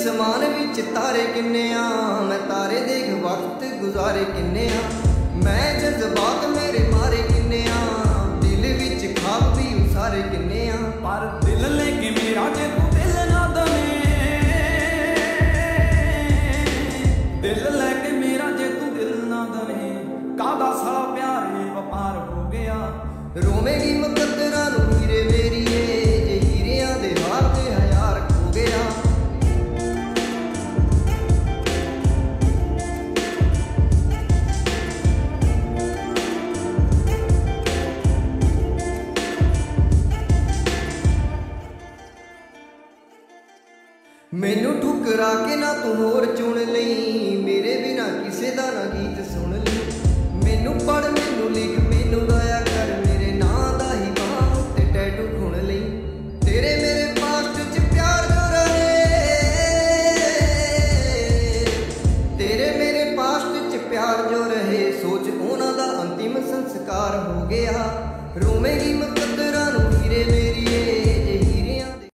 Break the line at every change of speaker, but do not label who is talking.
असमान विच तारे किन्ने आ, मैं तारे देख वक्त गुजारे किन्ने आ, मैं जज्बात मेरे मारे किन्ने आ, दिल विच ख्वाब भी उसारे किन्ने आ।
पर दिल लेके मेरा जे तू दिल ना दवे, दिल लेके मेरा जे तू दिल ना दवे, कादा साला प्यार ये व्यापार हो गया।
रोवेगी मुकद्दरां नूं हीरे मेरीए, जे हीरियां दे हार ते हयार खो गया। मैनू ठुकरा के ना तू होर चुन लई, मेरे बिना किसे दा ना गीत सुन लई। मैनू पढ़ मैनू लिख मैनू गाया कर, मेरे नां दा ही बांह ते टैटू खुण लई। तेरे मेरे पास्ट च प्यार जो रहे, तेरे मेरे पास्ट च प्यार जो रहे, सोच उन्हां दा अंतिम संस्कार हो गया। रोवेगी